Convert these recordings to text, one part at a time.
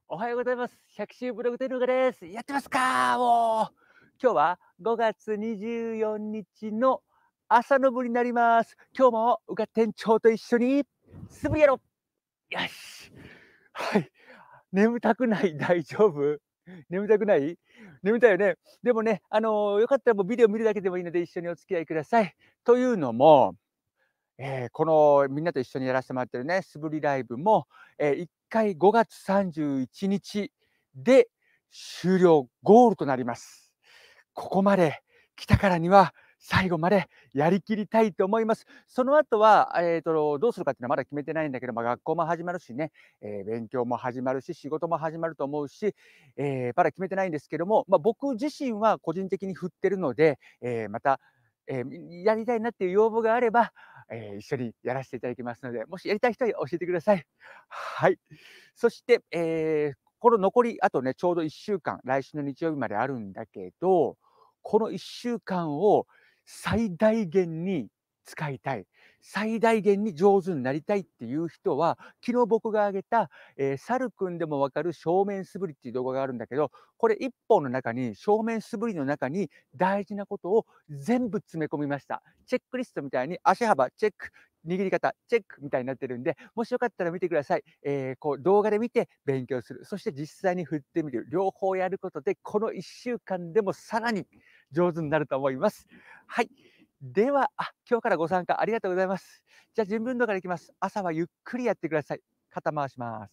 おはようございます。100週ブログテルガです。やってますかもう。今日は5月24日の朝の部になります。今日もうが店長と一緒に素振りやろう。よし。はい。眠たくない？大丈夫？眠たくない？眠たいよね。でもね、よかったらもうビデオ見るだけでもいいので一緒にお付き合いください。というのも、このみんなと一緒にやらせてもらってるね、素振りライブも、1回5月31日で終了、ゴールとなります。ここまで来たからには、最後までやりきりたいと思います。その後は、どうするかっていうのはまだ決めてないんだけど、学校も始まるしね、勉強も始まるし、仕事も始まると思うし、まだ決めてないんですけども、僕自身は個人的に振ってるので、また、やりたいなっていう要望があれば、一緒にやらせていただきますので、もしやりたい人は教えてください。はい。そして、この残りあとね、ちょうど1週間、来週の日曜日まであるんだけど、この1週間を最大限に使いたい、最大限に上手になりたいっていう人は、昨日僕が挙げた、サルくんでもわかる正面素振りっていう動画があるんだけど、これ1本の中に、正面素振りの中に大事なことを全部詰め込みました。チェックリストみたいに足幅チェック、握り方チェックみたいになってるんで、もしよかったら見てください。こう動画で見て勉強する、そして実際に振ってみる、両方やることで、この1週間でもさらに上手になると思います。はい。では、今日からご参加ありがとうございます。じゃあ、順分度からいきます。朝はゆっくりやってください。肩回します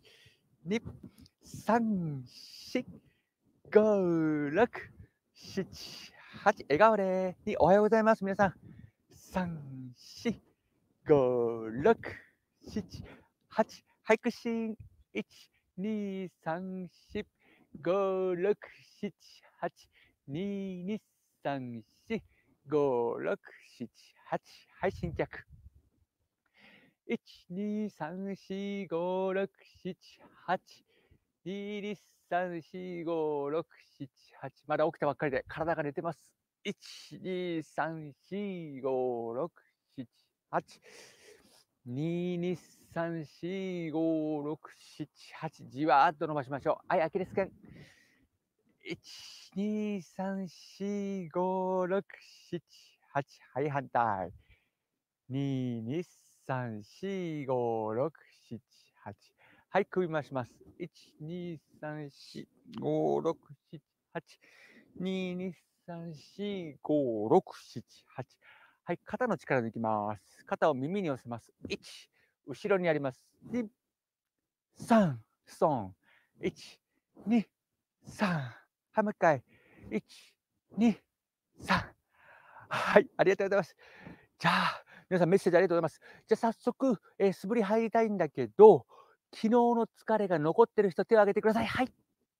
。1、2、3、4、5、6、7、8、笑顔で2、おはようございます、皆さん。3、4、5、6、7、8、はい、屈伸。1、2、3、4、5、6、7、8、2、2、3、4、5、6、7、8、はい、新脚。1、2、3、4、5、6、7、8、2、2、3、4、5、6、7、8、まだ起きたばっかりで体が寝てます。1、2、3、4、5、6、7、8、2、2、3、4、5、6、7、8、じわーっと伸ばしましょう。はい、アキレス腱。1、2、3、4、5、6、7、8、はい、反対。2、2、3、4、5、6、7、8。はい、首回します。1、2、3、4、5、6、7、8。2、2、3、4、5、6、7、8。はい、肩の力抜きます。肩を耳に寄せます。1、後ろにやります。2、3、ストーン。1、2、3。はい、もう一回。1、2、3。はい、ありがとうございます。じゃあ、皆さんメッセージありがとうございます。じゃあ早速、素振り入りたいんだけど、昨日の疲れが残ってる人手を挙げてください。はい。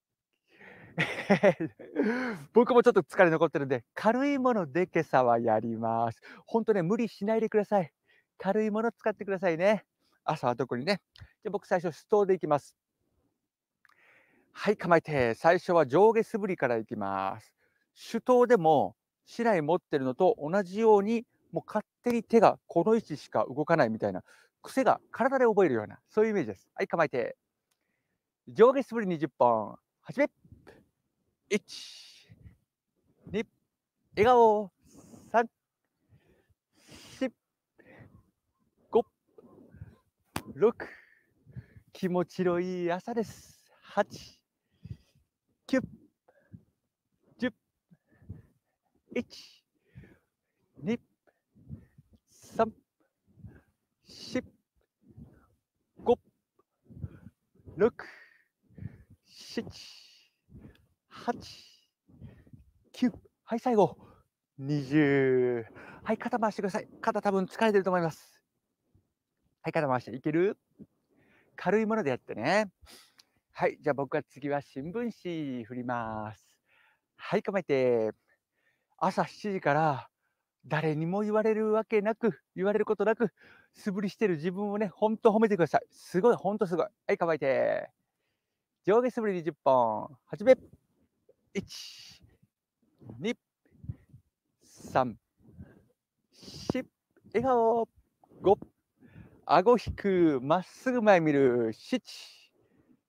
僕もちょっと疲れ残ってるんで、軽いもので今朝はやります。ほんとね、無理しないでください。軽いもの使ってくださいね。朝は特にね。じゃ、僕最初ストーでいきます。はい、構えて、最初は上下素振りからいきます。手刀でも、竹刀持ってるのと同じように、もう勝手に手がこの位置しか動かないみたいな、癖が体で覚えるような、そういうイメージです。はい、構えて。上下素振り20本。始め。1、2、笑顔。3、4、5、6、気持ちのいい朝です。8、9、10、1、2、3、4、5、6、7、8、9。はい、最後。20。はい、肩回してください。肩多分疲れてると思います。はい、肩回していける？軽いものでやってね。はい、じゃあ僕は次は新聞紙振ります。はい、構えて。朝7時から誰にも言われることなく、素振りしてる自分をね、ほんと褒めてください。すごい、ほんとすごい。はい、構えて。上下素振り20本。始め。1、2、3、4、笑顔。5、顎引く、まっすぐ前見る。7、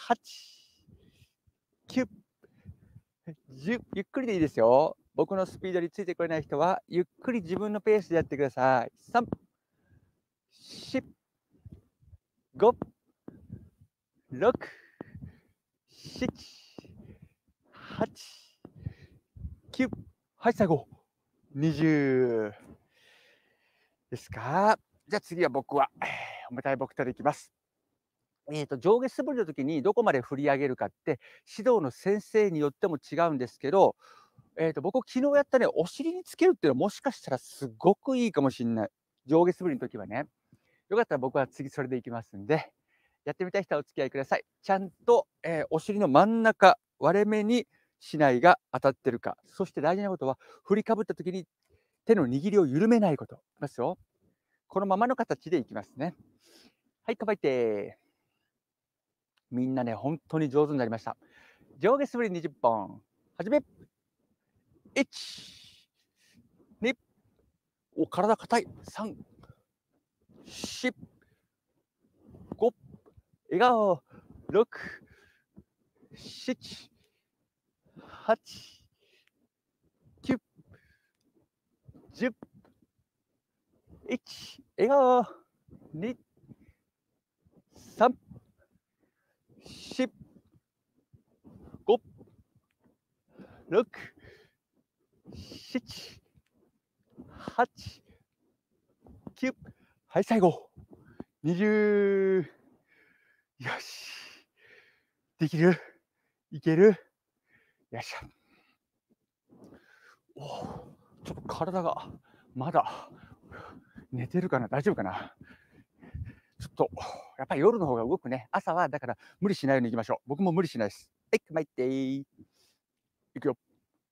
8、9、10、ゆっくりでいいですよ。僕のスピードについてこれない人は、ゆっくり自分のペースでやってください。3、4、5、6、7、8、9、はい、最後、20ですか。じゃあ次は僕は、重たい僕からいきます。上下素振りの時にどこまで振り上げるかって、指導の先生によっても違うんですけど、僕昨日やったね、お尻につけるっていうのはもしかしたらすごくいいかもしんない。上下素振りの時はね。よかったら僕は次それでいきますんで、やってみたい人はお付き合いください。ちゃんと、お尻の真ん中、割れ目に竹刀が当たってるか、そして大事なことは、振りかぶった時に手の握りを緩めないこと。いきますよ。このままの形でいきますね。はい、構えて。みんなね、本当に上手になりました。上下素振り20本。始め。1、2、お、体硬い。3、4、5、笑顔。6、7、8、9、10、1、笑顔。2、3、4、5、6、7、8、9。はい、最後。20。よし。できる？いける？よいしょ。おお、ちょっと体がまだ寝てるかな、大丈夫かな。ちょっと、やっぱり夜の方が動くね。朝はだから無理しないように行きましょう。僕も無理しないです。はい、構えて。いくよ。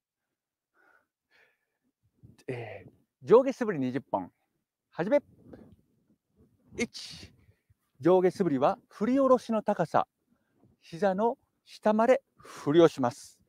上下素振り20本。始め。1、上下素振りは振り下ろしの高さ、膝の下まで振り下ろします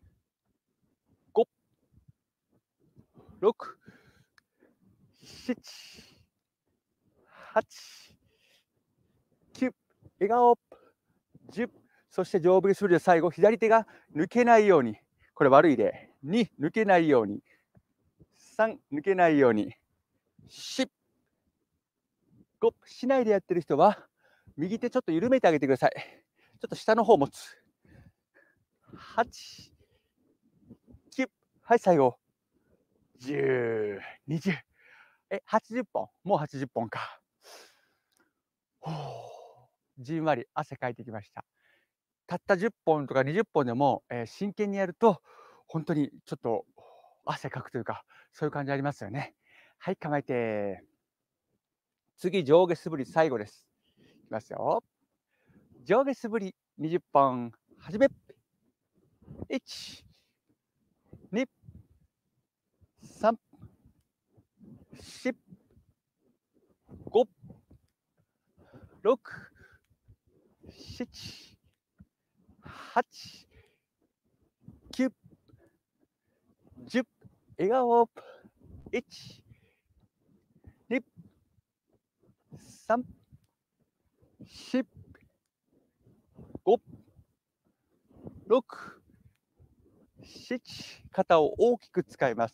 。5、6、7、8、9、笑顔。10、そして上下素振りで最後、左手が抜けないように、これ悪い例。2、抜けないように。3、抜けないように。4、5、しないでやってる人は、右手ちょっと緩めてあげてください。ちょっと下の方を持つ。8、9、はい、最後。10、20。80本。もう80本か。ほう、じんわり汗かいてきました。たった10本とか20本でも、真剣にやると、本当にちょっと汗かくというか、そういう感じありますよね。はい、構えて。次、上下素振り最後です。いきますよ。上下素振り20本。始め。1、2、3、4、5、6、7、8、9、10。笑顔。1、2、3、4、5、6、7。肩を大きく使います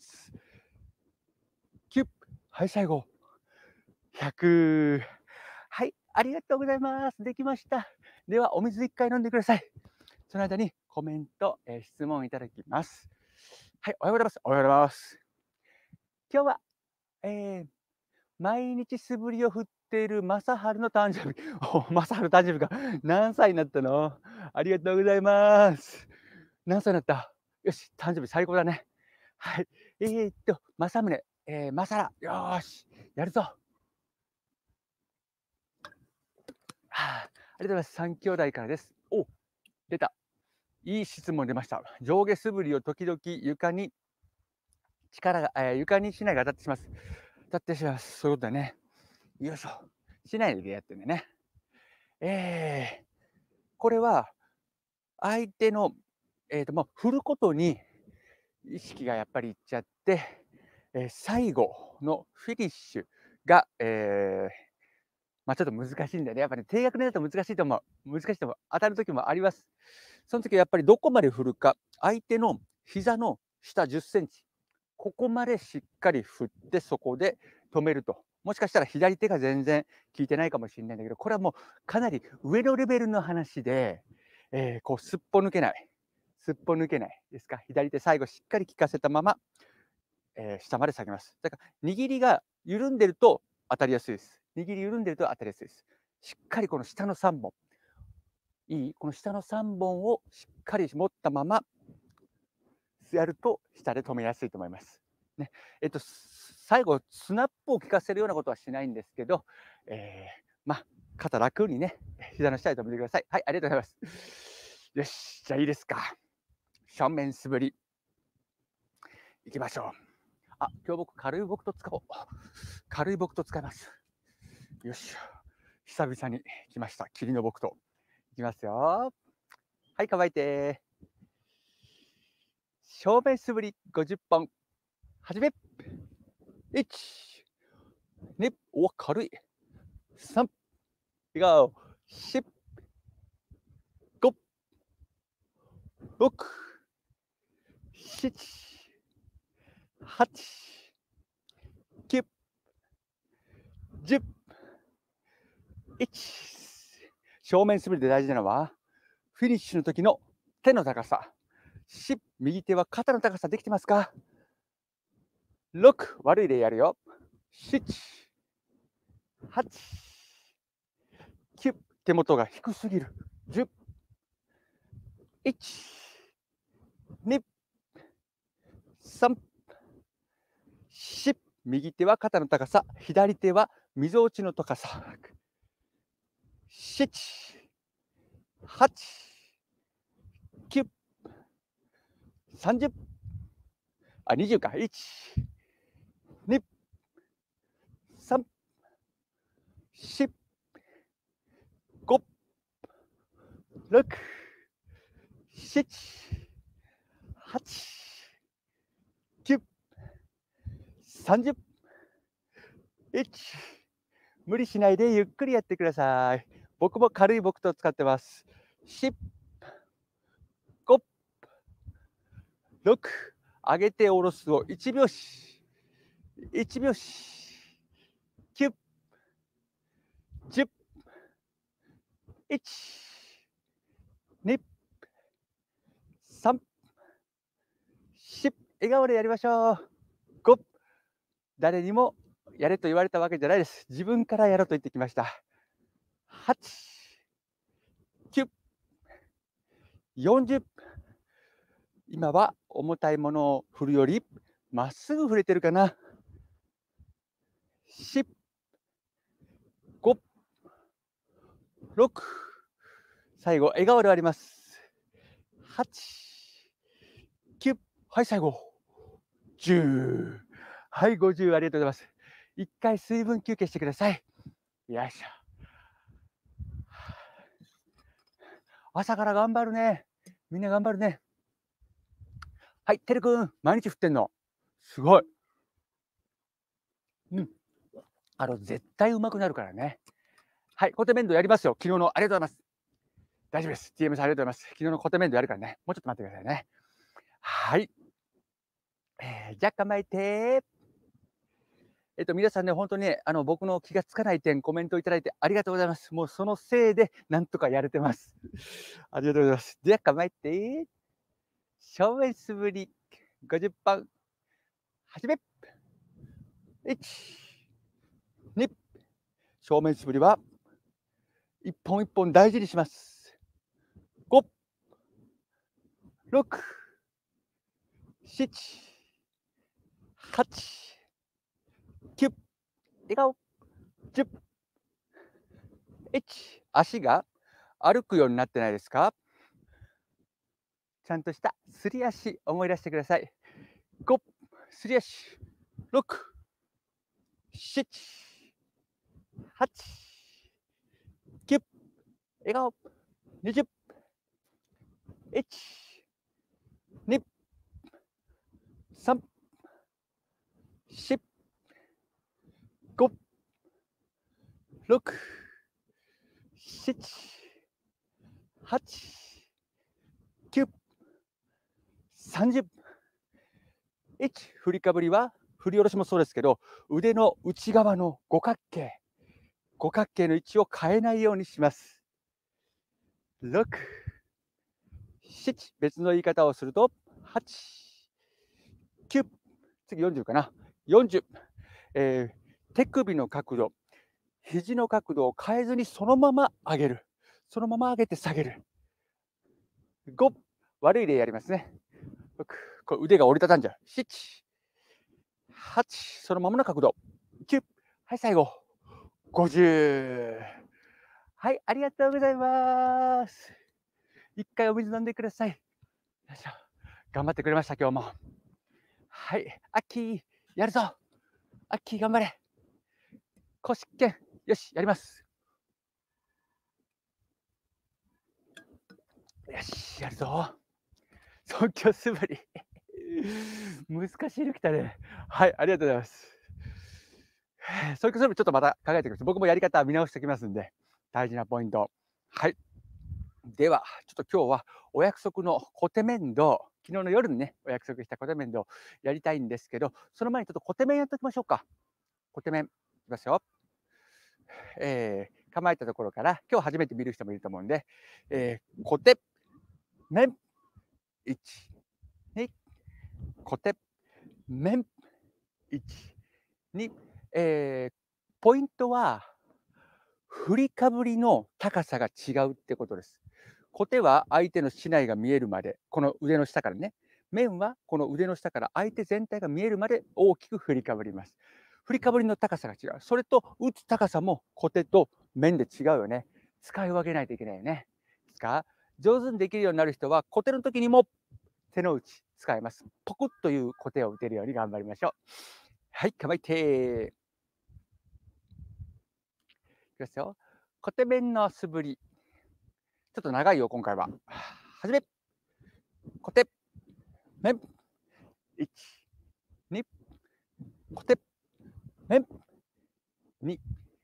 。9。はい、最後。100。はい、ありがとうございます。できました。では、お水1回飲んでください。その間にコメント、質問いただきます。はい、おはようございます。おはようございます。今日は、えー毎日素振りを振っている正治の誕生日。お、正治誕生日か。何歳になったの？ありがとうございます。何歳になった？よし、誕生日最高だね。はい。正宗、正良、よーし、やるぞ。はあ、ありがとうございます。3兄弟からです。お、出た。いい質問出ました。上下素振りを時々床に力が、床にしないが当たってしまいます。当たってしまいます。そういうことだね。よいしょ。しないでやってんだね。これは相手の、もう振ることに意識がやっぱりいっちゃって、最後のフィニッシュが、 ちょっと難しいんだよね。やっぱり低学年だと難しいと思う。難しいと思う。当たる時もあります。その時はやっぱりどこまで振るか、相手の膝の下10センチ、ここまでしっかり振って、そこで止めると。もしかしたら左手が全然効いてないかもしれないんだけど、これはもうかなり上のレベルの話で、こうすっぽ抜けない。すっぽ抜けないですか。左手最後しっかり効かせたまま、下まで下げます。だから握りが緩んでると当たりやすいです。握り緩んでると当たりやすいです。しっかりこの下の3本、この下の3本をしっかり持ったままやると下で止めやすいと思います。ね、最後スナップを効かせるようなことはしないんですけど、肩楽にね、膝の下で止めてください。はい、ありがとうございます。よし、じゃあいいですか。正面素振り。いきましょう。今日僕軽い木刀使おう。軽い木刀使います。よし。久々に来ました。霧の木刀。いきますよ。はい、構えて。正面素振り50本。始め。1、2、軽い。3、いgo。4、5、6、7、8、9、10、1。正面素振りで大事なのは、フィニッシュの時の手の高さ。右手は肩の高さできてますか？ 6、悪い例やるよ。7、8、9、手元が低すぎる。10、1、2、3、4、右手は肩の高さ、左手はみぞおちの高さ。7、8、9、30、20か。1、2、3、4、5、6、7、8、9、30、1。無理しないでゆっくりやってください。僕も軽い木刀を使ってます。4、5、6、上げて下ろすを1拍子。1拍子。9、10、1、2、3、4、笑顔でやりましょう。5、誰にもやれと言われたわけじゃないです。自分からやろうと言ってきました。8、9、40。今は重たいものを振るよりまっすぐ振れてるかな。4、5、6、最後笑顔で終わります。8、9、はい、最後10。はい、50。ありがとうございます。一回水分休憩してください。よいしょ。朝から頑張るね。みんな頑張るね。はい、てるくん、毎日振ってんの。すごい。絶対上手くなるからね。はい、コテ面倒やりますよ。昨日のありがとうございます。大丈夫です。TM さんありがとうございます。昨日のコテ面倒やるからね。もうちょっと待ってくださいね。はい。じゃあ構えて。皆さんね、本当にね、僕の気がつかない点、コメントいただいてありがとうございます。もうそのせいで、なんとかやれてます。ありがとうございます。じゃあ構えて。正面素振り50本。始め。1、2、正面素振りは一本一本大事にします。5、6、7、8、9、笑顔。10、1、足が歩くようになってないですか？ちゃんとしたすり足思い出してください。5、すり足。6、7、8、9、笑顔。20、1、2、3、4、5、 6、7、8、9、30。1、振りかぶりは、振り下ろしもそうですけど、腕の内側の五角形の位置を変えないようにします。6、7、別の言い方をすると、8、9、次40かな。40、手首の角度、肘の角度を変えずにそのまま上げる。そのまま上げて下げる。5、悪い例やりますね。6、これ腕が折りたたんじゃう。7、8、そのままの角度。9、はい、最後。50。はい、ありがとうございます。一回お水飲んでください。よいしょ。頑張ってくれました、今日も。はい、アッキー、やるぞ。アッキー、頑張れ。腰剣、よし、やります。よし、やるぞ。即興素振り。難しいの来たね。はい、ありがとうございます。即興素振りちょっとまた考えてください。僕もやり方見直しておきますんで、大事なポイント。はい。では、ちょっと今日はお約束のコテ面倒、昨日の夜にね、お約束したコテ面倒やりたいんですけど、その前にちょっとコテ面やっておきましょうか。コテ面、いきますよ。構えたところから、今日初めて見る人もいると思うんで、コテ面、1、2、コテ面、1、2、ポイントは、振りかぶりの高さが違うってことです。コテは相手の竹刀が見えるまで、この腕の下からね。面はこの腕の下から相手全体が見えるまで大きく振りかぶります。振りかぶりの高さが違う。それと打つ高さもコテと面で違うよね。使い分けないといけないよね。ですか、上手にできるようになる人はコテの時にも手の内使います。ポコッというコテを打てるように頑張りましょう。はい、構えて。いきますよ。コテ面の素振り。ちょっと長いよ、今回は。はじめ。コテ面。1、2、コテ面。2、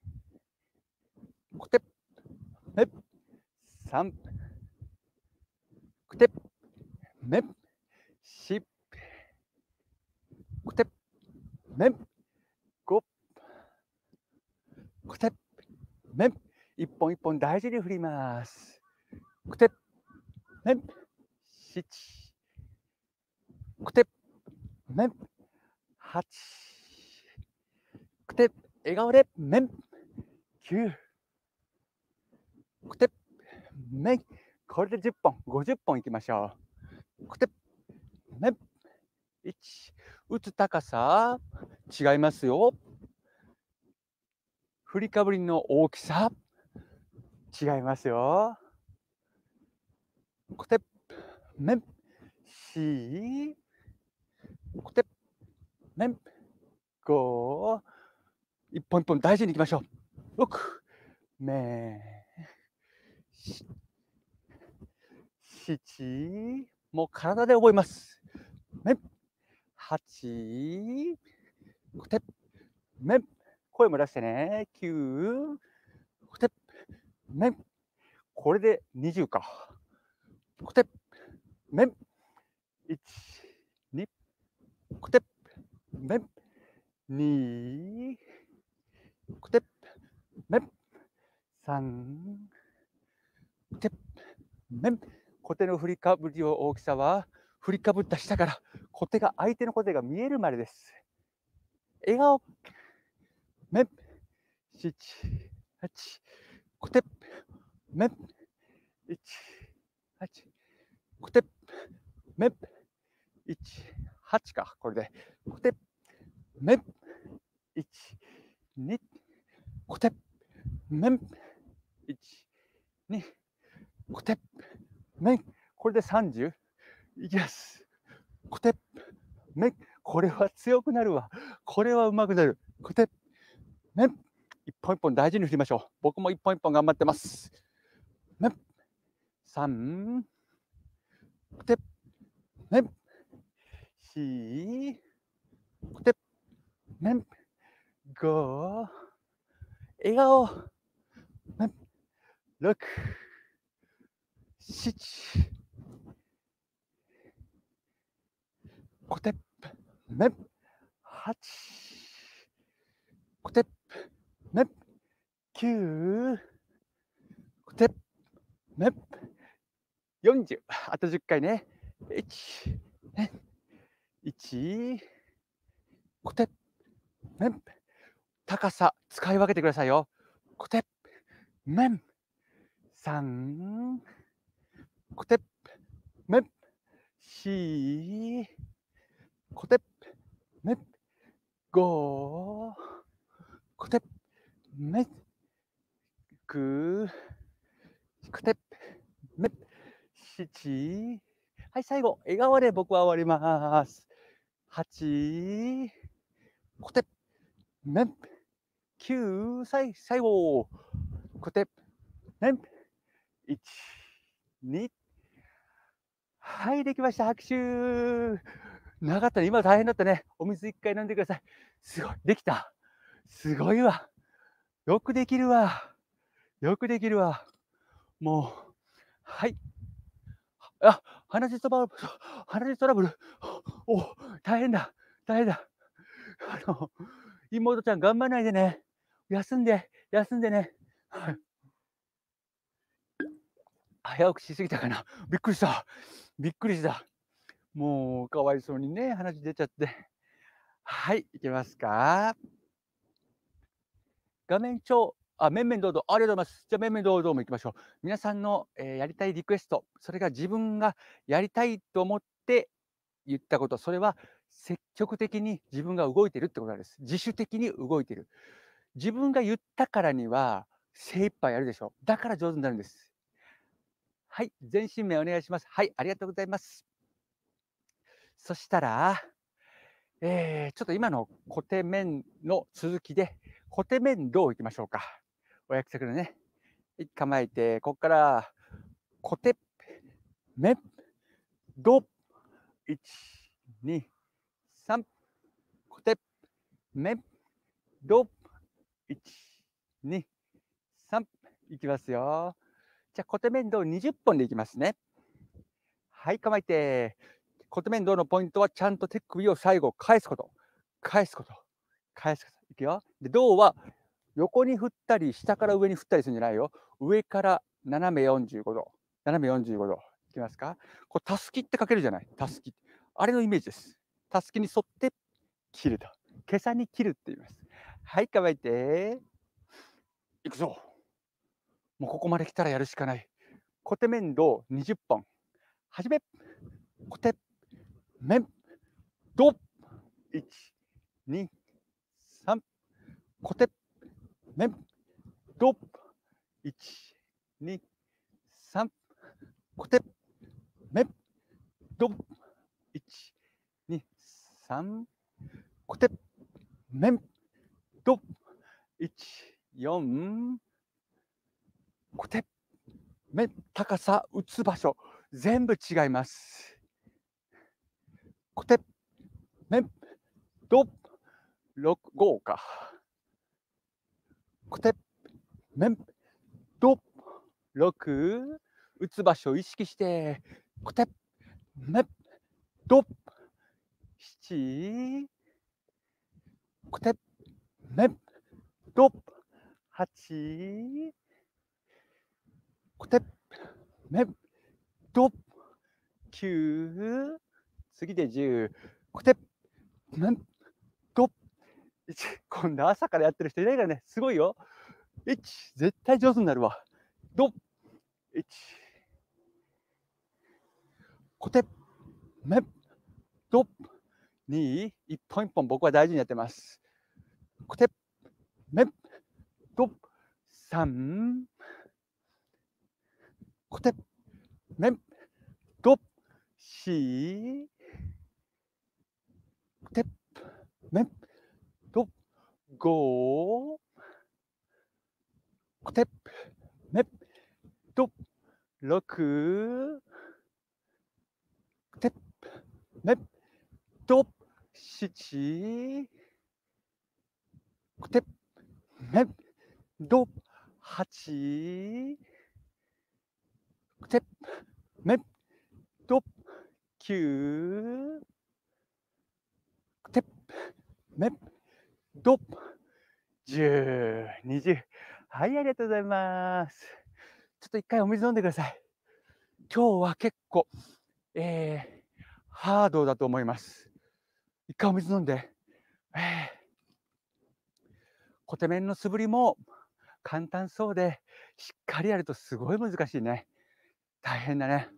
コテ面。3、コテ面。4、コテ面。5、コテ面。一本一本大事に振ります。コテ面。7、コテ面。8、コテ笑顔で面。9、コテ面。これで10本、50本いきましょう。コテ面。1、打つ高さ違いますよ。振りかぶりの大きさ違いますよ。コテ面。4、コテ面。5、一本一本大事にいきましょう。6、面。7、もう体で覚えます。面。8、コテ面。声も出してね。9、コテ面。これで20か。コテ面。1、2、コテ面。2、コテ面。3、コテ面。コテの振りかぶりの大きさは、振りかぶった下からコテが相手のコテが見えるまでです。笑顔面。7、8、コテ面。1、8、コテ面。1、8か、これで。コテ面。1、2、コテ面。1、2、コテ面。これで30いきます。コテ面。これは強くなるわ。これはうまくなる。コテ面。一本一本大事に振りましょう。僕も一本一本頑張ってます。面。3、コテ面。4、コテ面。5、 笑顔。6、7、コテッメ8、コテッメ9、コテッメ40。あと10回ね。1、1、コテッメ高さ使い分けてくださいよ。コテッメ3、コテッメ4、コテッメ5、コテッメ6、コテッメ7。はい、最後、笑顔で僕は終わります。8、コテッメ9、最後、コテッメ1、2。はい、できました。拍手。長かったね。今大変だったね。お水1回飲んでください。すごい。できた。すごいわ。よくできるわ。よくできるわ。もう、はい。あ、鼻血トラブル。お、大変だ。大変だ。あの、妹ちゃん頑張らないでね。休んで、休んでね。はい。早起きしすぎたかな。びっくりした。びっくりした。もうかわいそうにね、鼻血出ちゃって。はい、いけますか？画面面々どうぞ。ありがとうございます。じゃ、面々どうぞも行きましょう。皆さんの、やりたいリクエスト、それが自分がやりたいと思って言ったこと、それは積極的に自分が動いてるってことなんです。自主的に動いてる。自分が言ったからには精一杯やるでしょ。だから上手になるんです。はい、全身名お願いします。はい、ありがとうございます。そしたら、ちょっと今のコテ面の続きで、コテ面どういきましょうか。お約束のね。はい、構えて、こっからコテメド、1、2、3、コテメド、1、2、3、いきますよ。じゃあ、コテ面倒20本でいきますね。はい、構えて。コテ面倒のポイントはちゃんと手首を最後返すこと。返すこと。返すこと。いくよ。で、胴は横に振ったり、下から上に振ったりするんじゃないよ。上から斜め45度。斜め45度。いきますか。これ、たすきって書けるじゃない。たすき。あれのイメージです。たすきに沿って切ると。毛さに切るって言います。はい、構えて。いくぞ。もうここまで来たらやるしかない。コテ面倒20本。はじめ。コテ面倒。1、2、3。コテ面倒。1、2、3。コテメド1、2、3。コテメド1、4。コテメ高さ打つ場所全部違います。コテメド6、5か。コテメド6。打つ場所を意識して、コテメド7。コテメド8。コテメド9。次で10。コテメド1。今度朝からやってる人いないからね。すごいよ。1。絶対上手になるわ。ド1。コテメド2。一本一本僕は大事にやってます。コテメド3。コテメド4。コテメド5。コテメド6。コテメド7。コテメど、8、て、め、ど、9、て、め、ど、10、20。はい、ありがとうございます。ちょっと一回お水飲んでください。今日は結構、ハードだと思います。一回お水飲んで。コテメンの素振りも簡単そうで、しっかりやるとすごい難しいね。大変だね。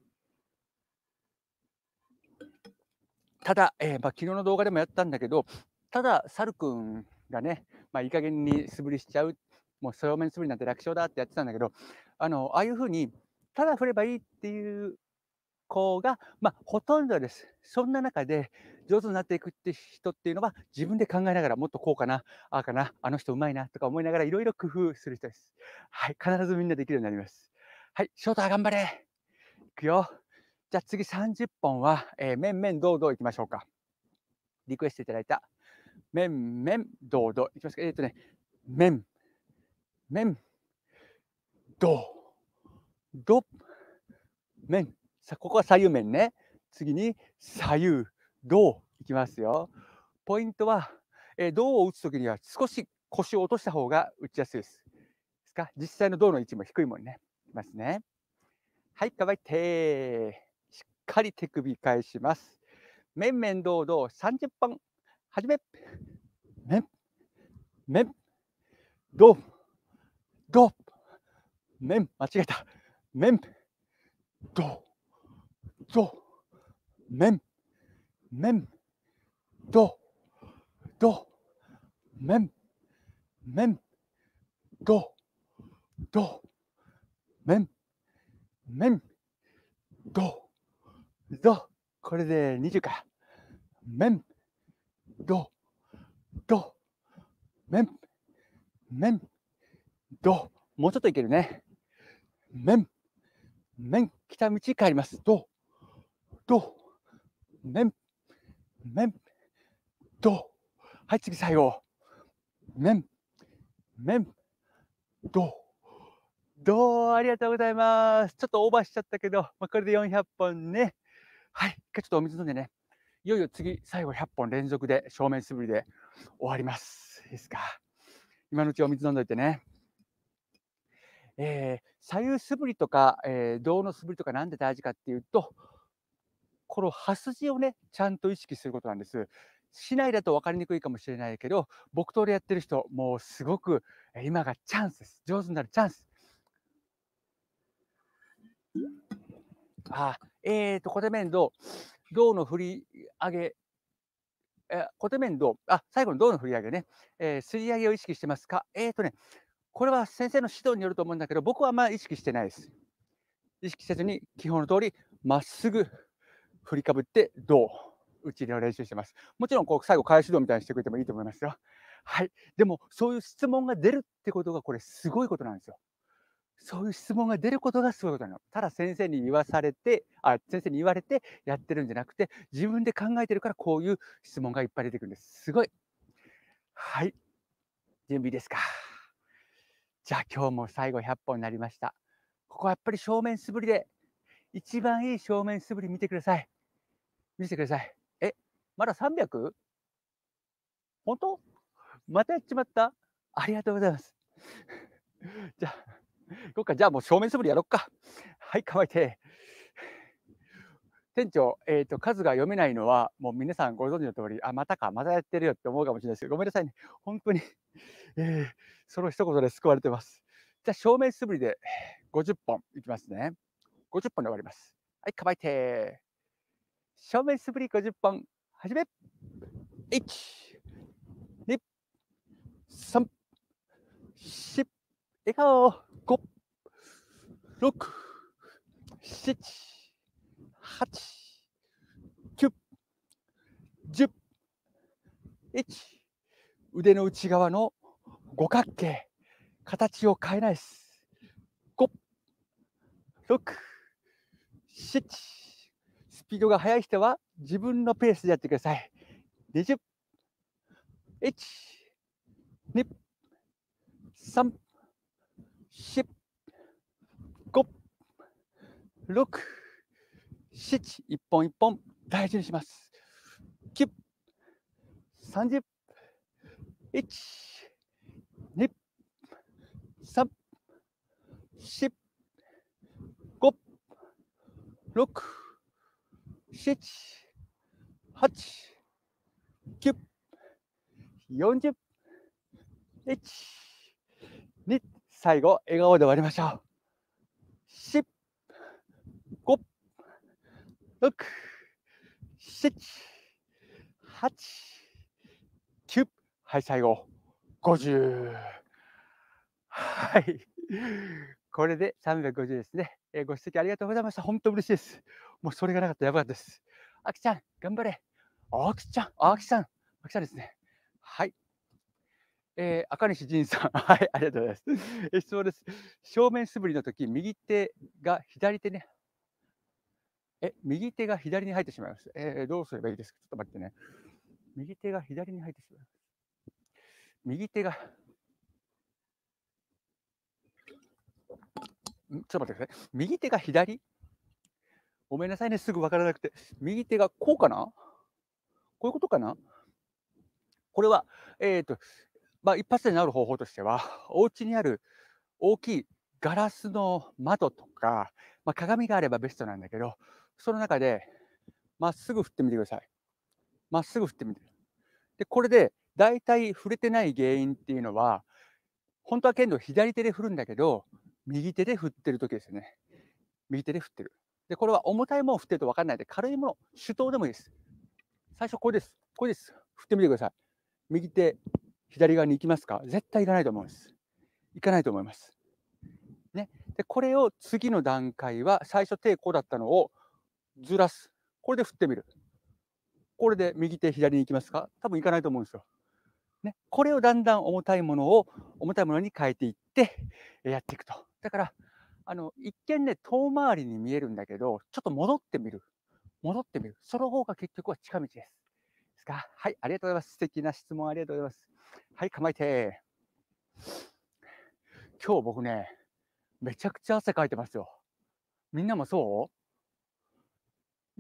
ただ、昨日の動画でもやったんだけど、ただ、サル君がね、いい加減に素振りしちゃう、もう正面素振りなんて楽勝だってやってたんだけど、ああいう風に、ただ振ればいいっていう子が、ほとんどです。そんな中で上手になっていくって人っていうのは、自分で考えながら、もっとこうかな、ああかな、あの人うまいなとか思いながらいろいろ工夫する人です。はい、必ずみんなできるようになります。はい、ショートは頑張れ。いくよ。じゃあ次30本は、面々堂々いきましょうか。リクエストいただいた、面々堂々いきますか。面、面、堂、ど、面。さあ、ここは左右面ね。次に左右、堂いきますよ。ポイントは、胴を打つときには少し腰を落とした方が打ちやすいです。ですか？実際の胴の位置も低いもんね。いきますね。はい、乾いて。しっかり手首返します。面々堂々30本。はじめ。面、面、胴、胴、面、間違えた。面、胴、胴、面、面、胴、胴、面、面、胴、胴、面、面、ど、ど、これで20か。面、ど、ど、面、面、ど。もうちょっといけるね。面、面、北道帰ります。ど、ど、面、面、ど。はい、次最後。面、面、ど、どうありがとうございます。ちょっとオーバーしちゃったけど、これで400本ね。はい、一回ちょっとお水飲んでね。いよいよ次、最後100本連続で正面素振りで終わります。いいですか。今のうちお水飲んどいてね。左右素振りとか、胴の素振りとかなんで大事かっていうと、この刃筋をね、ちゃんと意識することなんです。市内だと分かりにくいかもしれないけど、木刀でやってる人、もうすごく、今がチャンスです。上手になるチャンス。小手面胴、胴の振り上げ、小手面胴、最後の胴の振り上げね、すり上げを意識してますか？これは先生の指導によると思うんだけど、僕はあんま意識してないです。意識せずに基本の通り、まっすぐ振りかぶって胴、打ち入れを練習してます。もちろんこう最後返し胴みたいにしてくれてもいいと思いますよ。はい。でもそういう質問が出るってことがこれすごいことなんですよ。そういう質問が出ることがすごいことなの。ただ先生に言わされて、先生に言われてやってるんじゃなくて、自分で考えてるからこういう質問がいっぱい出てくるんです。すごい。はい。準備ですか。じゃあ今日も最後100本になりました。ここはやっぱり正面素振りで、一番いい正面素振り見てください。見せてください。まだ 300？ 本当？またやっちまった？ありがとうございます。じゃあ、行こうか。じゃあもう正面素振りやろっか。はい、構えて。店長、数が読めないのは、もう皆さんご存知の通り、またか、またやってるよって思うかもしれないですけど、ごめんなさいね。本当に、その一言で救われてます。じゃあ正面素振りで50本いきますね。50本で終わります。はい、構えて。正面素振り50本、始め。1、2、3、4、笑顔、5、6、7、8、9、10、1、腕の内側の五角形、形を変えないです。5、6、7、スピードが速い人は自分のペースでやってください。20、1、2、3、 4、5、6、7、一本一本大事にします。9、30、1、2、3、4、5、6、7、8、9、40、1、2、最後、笑顔で終わりましょう。4、5、6、7、8、9、はい、最後、50。はい。これで350ですね。ご指摘ありがとうございました。本当嬉しいです。もうそれがなかったらやばかったです。あきちゃん、頑張れ。あきちゃん、あきさん、あきさんですね。はい。赤西仁さん、はい、ありがとうございます。質問です。正面素振りの時、右手が左手ね、右手が左に入ってしまいます。どうすればいいですか？ちょっと待ってね。右手が左に入ってしまいます。右手が、ちょっと待ってください。右手が左？ごめんなさいね、すぐ分からなくて。右手がこうかな？こういうことかな？これは、えっと、一発で治る方法としては、お家にある大きいガラスの窓とか、鏡があればベストなんだけど、その中でまっすぐ振ってみてください。まっすぐ振ってみて。で、これでだいたい振れてない原因っていうのは、本当は剣道左手で振るんだけど、右手で振ってる時ですよね。右手で振ってる。で、これは重たいものを振ってると分かんないんで、軽いもの、手刀でもいいです。最初これです。これです。振ってみてください。右手、左側に行きますか？絶対行かないと思うんです。行かないと思います。ね。で、これを次の段階は、最初手こうだったのをずらす。これで振ってみる。これで右手、左に行きますか？多分行かないと思うんですよ。ね。これをだんだん重たいものに変えていって、やっていくと。だから、一見ね、遠回りに見えるんだけど、ちょっと戻ってみる。戻ってみる。その方が結局は近道です。ですか？はい、ありがとうございます。素敵な質問ありがとうございます。はい、構えて。今日僕ね、めちゃくちゃ汗かいてますよ。みんなもそう？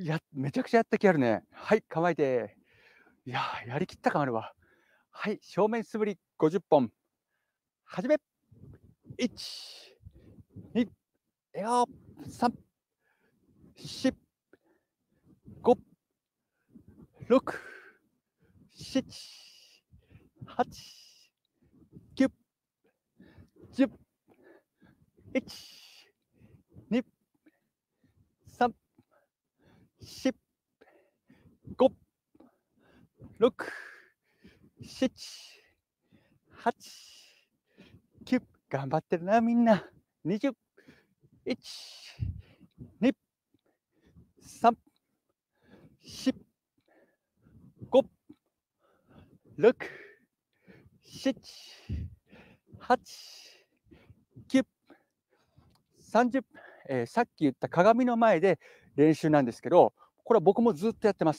めちゃくちゃやった気あるね。はい、構えて。いややりきった感あるわ。はい、正面素振り50本。始め。1、2、笑顔。3、4、5、6、7、8、9、10、1、2、3、4、5、6、7、8、9、頑張ってるな、みんな。20、1、2、3、4、5、6、7、8、9、30、さっき言った鏡の前で練習なんですけど、これは僕もずっとやってます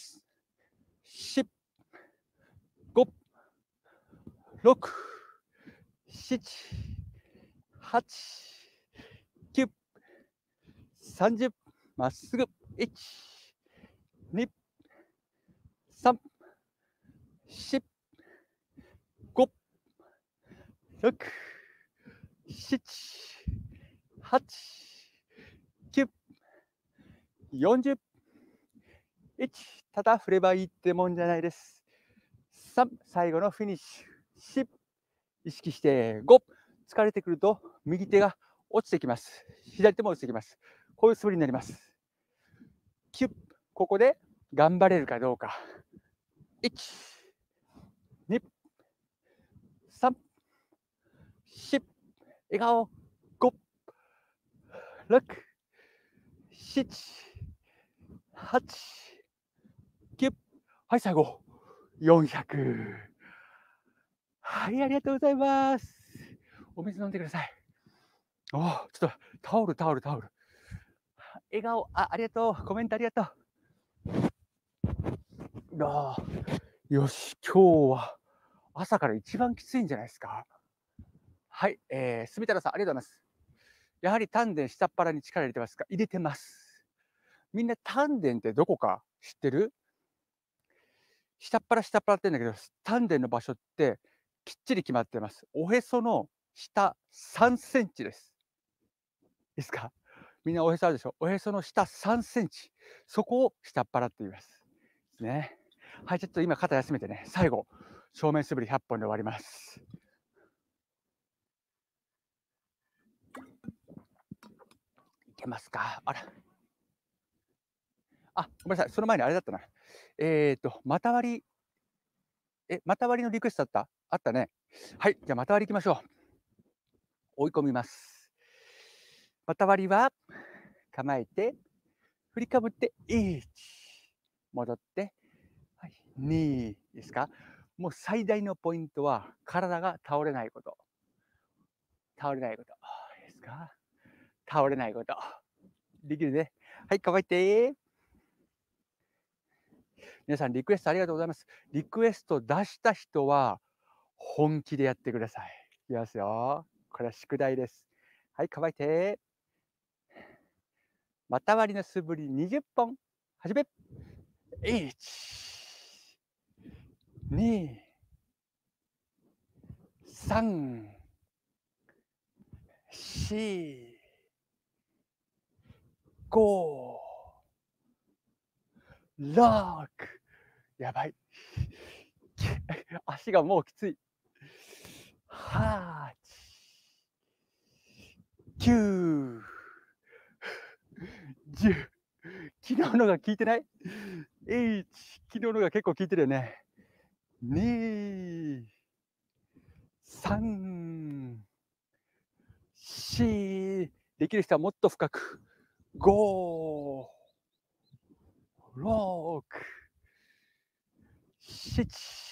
。4、5、6、7、8、9、30、まっすぐ。1、2、3、4、5、6、7、8、9、40、1、ただ振ればいいってもんじゃないです。3、最後のフィニッシュ。4、意識して、5、疲れてくると右手が落ちてきます。左手も落ちてきます。こういう素振りになります。9、ここで頑張れるかどうか。1、2、3、4、笑顔。5、6、7、8、9、はい、最後。400。はい、ありがとうございます。お水飲んでください。ちょっとタオル。笑顔、ありがとう。コメントありがとう。よし、今日は朝から一番きついんじゃないですか。 はい、住太郎さん、ありがとうございます。やはり丹田下っ腹に力入れてますか？入れてます。みんな丹田ってどこか知ってる？下っ腹って言うんだけど、丹田の場所ってきっちり決まってます。おへその下3センチです。いいですか？みんなおへそあるでしょ？おへその下3センチ、そこを下っ腹って言います。ね。はい、ちょっと今肩休めてね、最後、正面素振り100本で終わります。いけますか？あら。あ、ごめんなさい、その前にあれだったな。股割り、股割りのリクエストあったね。はい、じゃあ股割り行きましょう。追い込みます。股割りは構えて、振りかぶって1、戻って、はい、2いいですか。もう最大のポイントは体が倒れないこと。倒れないこと。いいですか。倒れないこと。できるね。はい、構えて。皆さんリクエストありがとうございます。リクエスト出した人は本気でやってください。いきますよ。これは宿題です。はい、構えて。股割りの素振り20本。始め。1、2、3、4、5、6。やばい。足がもうきつい。8、9、10。昨日のが効いてない？ 1、昨日のが結構効いてるよね。2、3、4、できる人はもっと深く。5、6、7、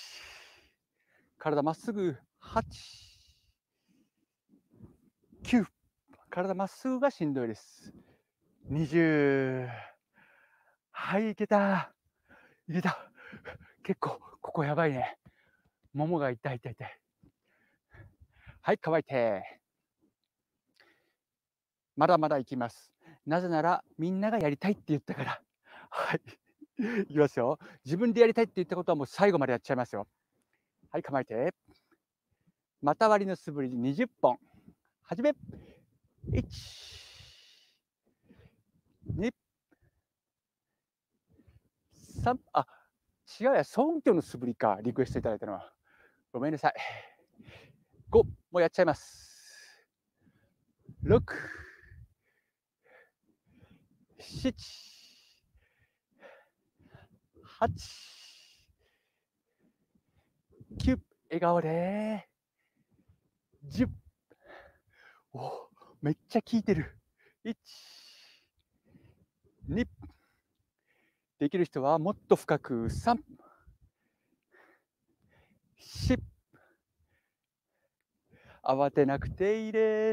体まっすぐ。8、9、体まっすぐがしんどいです。20。はい、いけた。いけた。結構、ここやばいね。ももが痛い痛い痛い。はい、乾いて。まだまだいきます。なぜなら、みんながやりたいって言ったから。はい。いきますよ。自分でやりたいって言ったことはもう最後までやっちゃいますよ。はい、構えて。股割りの素振り20本。始め。1、2、3、あ、違うや、尊虚の素振りか、リクエストいただいたのは。ごめんなさい。5、もうやっちゃいます。6、7、8、9、笑顔で。10。お、めっちゃ効いてる。1、2、できる人はもっと深く。3、4、慌てなくていいです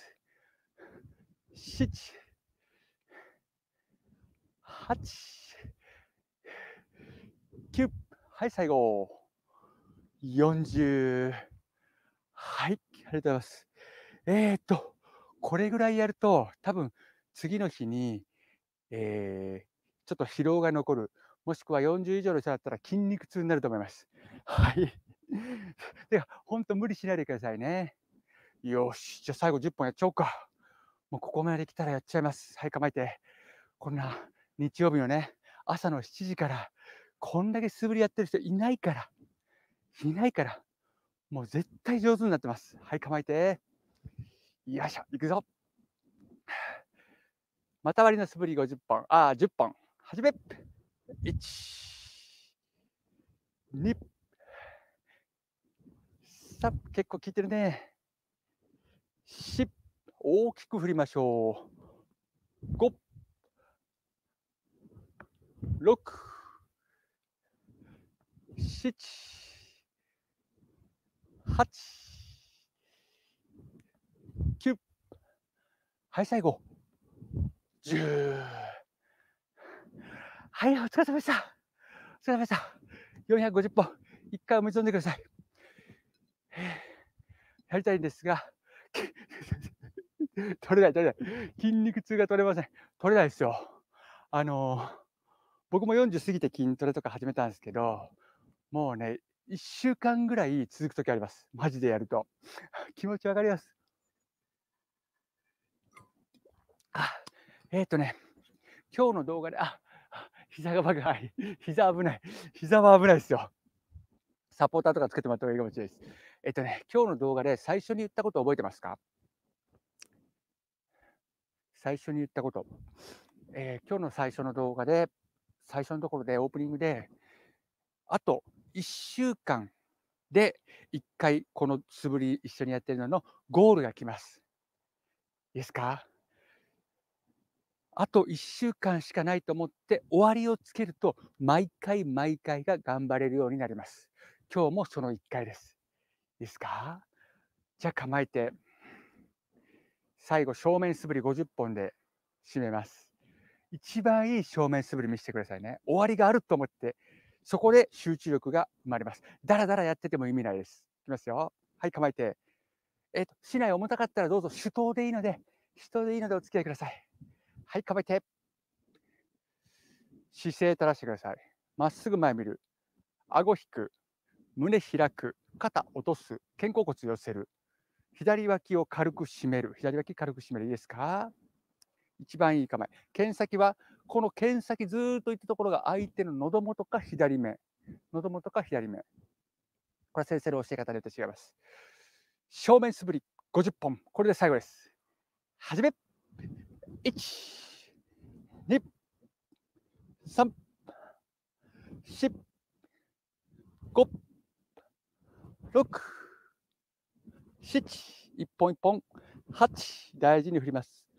。7、8、9。はい、最後。40。はい、ありがとうございます。これぐらいやると、多分次の日に、ちょっと疲労が残る、もしくは40以上の人だったら筋肉痛になると思います。はい。では、ほんと無理しないでくださいね。よし、じゃあ最後10本やっちゃおうか。もうここまで来たらやっちゃいます。はい、構えて。こんな日曜日のね、朝の7時から、こんだけ素振りやってる人いないから、いないから、もう絶対上手になってます。はい、構えて。よいしょ、いくぞ。股割りの素振り50本、10本。始め。1、2、3、結構効いてるね。4、大きく振りましょう。5、6、7、8、9。はい、最後。10。はい、お疲れ様でした。お疲れ様でした。450本、1回お水飲んでください。やりたいんですが、 取れない取れない。筋肉痛が取れません。取れないですよ。あの、僕も40過ぎて筋トレとか始めたんですけど、もうね、1週間ぐらい続く時あります。マジでやると。気持ちわかります。あ、ね、今日の動画で、膝がバグ、はい、膝危ない。膝は危ないですよ。サポーターとかつけてもらった方がいいかもしれないです。今日の動画で最初に言ったこと覚えてますか？最初に言ったこと。今日の最初の動画で、最初のところでオープニングで、あと1週間で1回この素振り一緒にやってるののゴールが来ます。いいですか？あと1週間しかないと思って終わりをつけると、毎回毎回が頑張れるようになります。今日もその1回です。いいですか？じゃあ構えて、最後正面素振り50本で締めます。一番いい正面素振り見せてくださいね。終わりがあると思って、そこで集中力が生まれます。だらだらやってても意味ないです。いきますよ。はい、構えて。竹刀重たかったらどうぞ手刀でいいので、お付き合いください。はい、構えて。姿勢正してください。まっすぐ前見る。顎引く。胸開く。肩落とす。肩甲骨寄せる。左脇を軽く締める。左脇軽く締める。いいですか？一番いい構え。剣先は、この剣先ずーっといったところが相手の喉元か左目。喉元か左目。これは先生の教え方でと違います。正面素振り50本。これで最後です。はじめ。1、2、3、4、5、6、7、一本一本。8、大事に振ります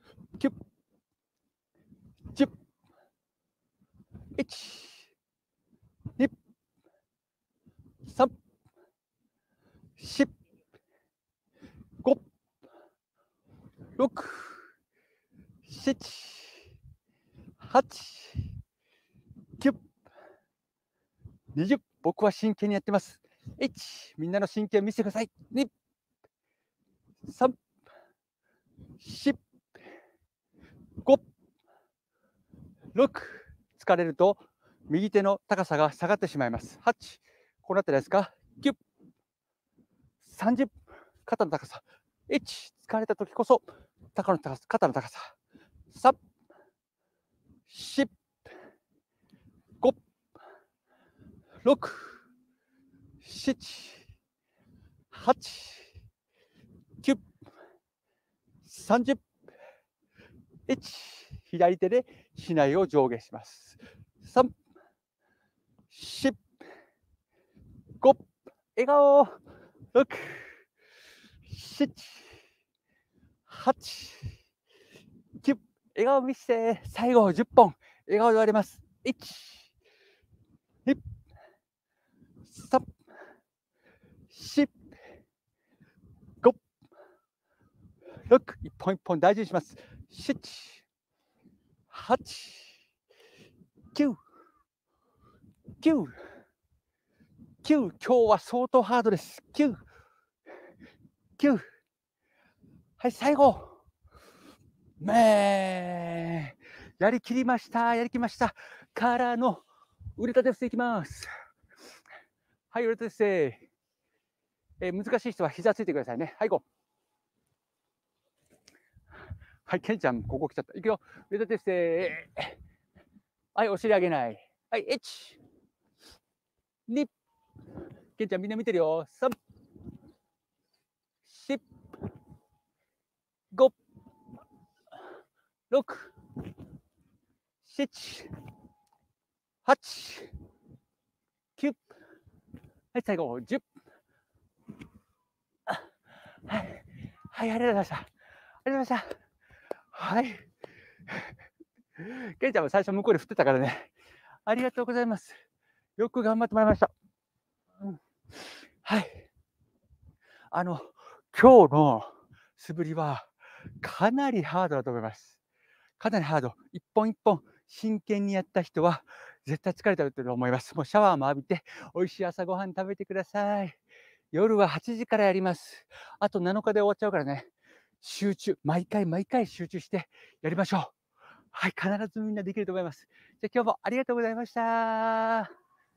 。9、10、1、2、3、4、5、6、7、8、9、20。僕は真剣にやってます。1、みんなの真剣を見せてください。2、3、4、5、6。疲れると右手の高さが下がってしまいます。8、こうなってないですか？ 9、30、肩の高さ。1、疲れた時こそ肩の高さ。3、4、5、6、7、8、9、30、1、左手で竹刀を上下します。3、4、5、笑顔、6、7、8、9、笑顔見せて、最後10本、笑顔で終わります。1、2、3、4、5、6、一本一本大事にします。7、8、9、9、9、今日は相当ハードです。9、9、はい、最後。やりきりました。やりきりました。からの腕立て伏せいきます。はい、腕立て伏せ。難しい人は膝ついてくださいね。はい、行こう。はい、ケンちゃん、ここ来ちゃった。いくよ。腕立て伏せ。はい、お尻上げない。はい、1、2、ケンちゃんみんな見てるよ。3、4、5、6、7、8、9、はい、最後、10。はい、はい、ありがとうございました。ありがとうございました。はい。ケンちゃんも最初向こうで振ってたからね。ありがとうございます。よく頑張ってもらいました。うん、はい。今日の素振りはかなりハードだと思います。かなりハード。一本一本真剣にやった人は絶対疲れてると思います。もうシャワーも浴びて、美味しい朝ごはん食べてください。夜は8時からやります。あと7日で終わっちゃうからね。 集中、毎回毎回集中してやりましょう。はい、必ずみんなできると思います。じゃ、今日もありがとうございました。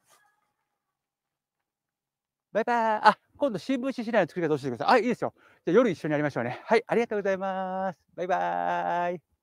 バイバイ。あ、今度新聞紙しないの作り方教えてください。あ、いいですよ。じゃ、夜一緒にやりましょうね。はい、ありがとうございます。バイバイ。